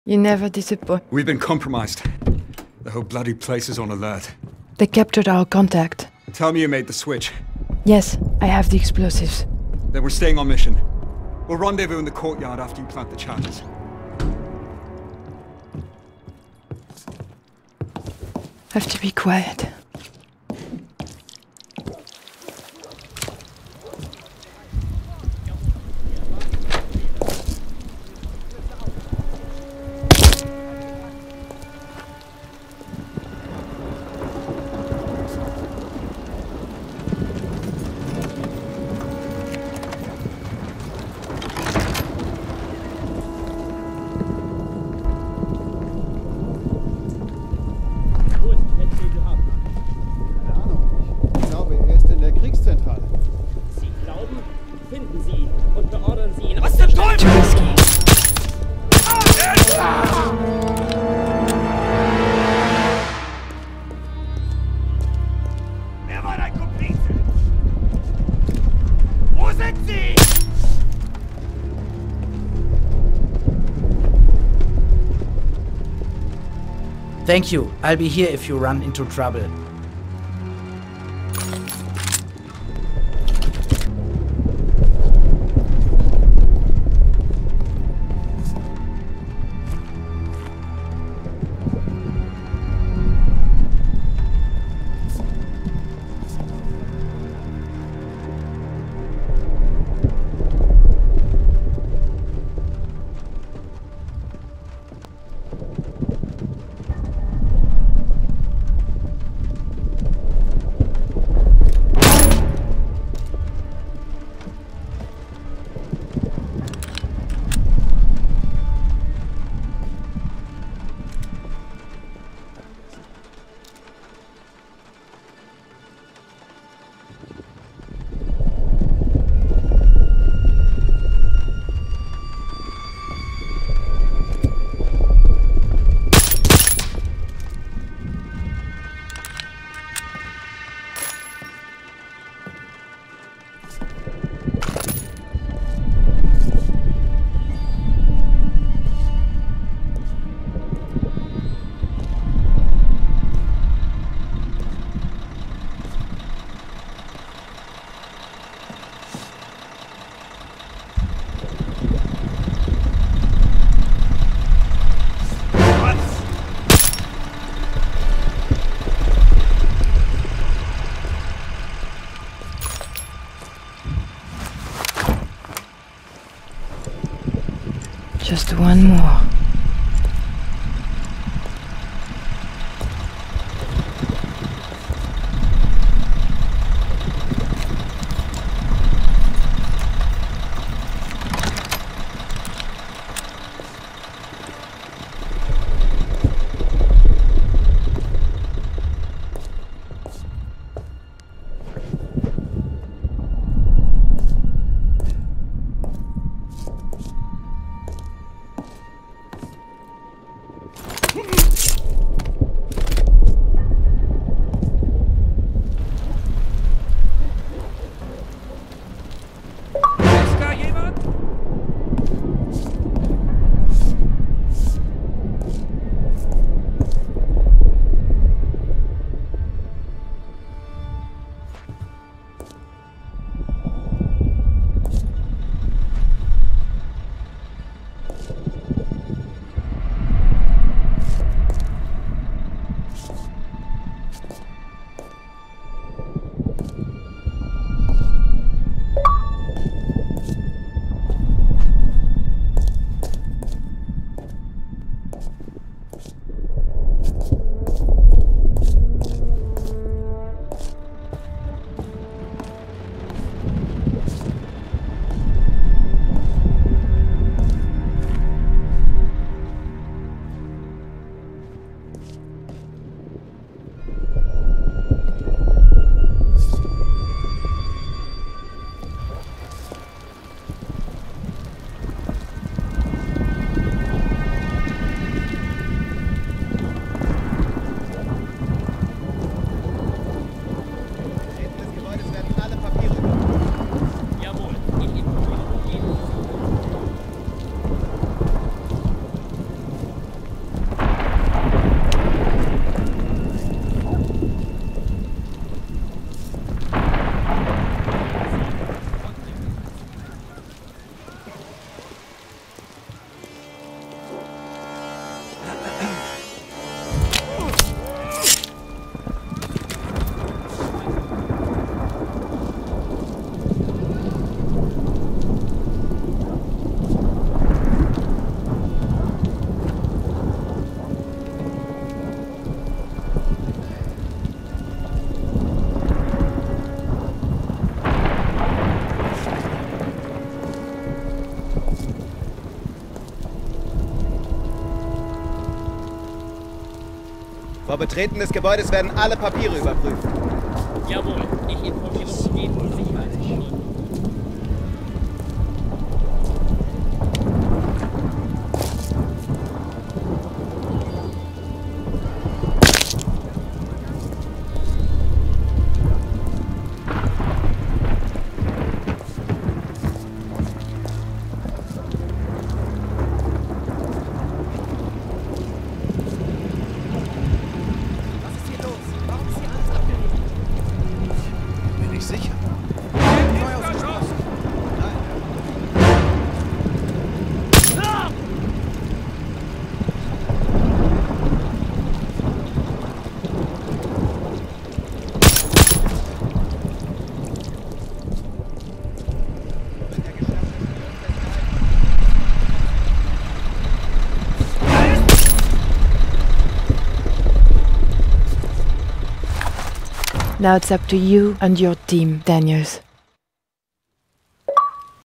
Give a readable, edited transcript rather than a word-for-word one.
You never disappoint. We've been compromised. The whole bloody place is on alert. They captured our contact. Tell me you made the switch. Yes, I have the explosives. Then we're staying on mission. We'll rendezvous in the courtyard after you plant the charges. Have to be quiet. Thank you. I'll be here if you run into trouble. Just one more. Vor Betreten des Gebäudes werden alle Papiere überprüft. Jawohl, ich informiere umgehend die Sicherheitsbehörden. Now it's up to you and your team, Daniels.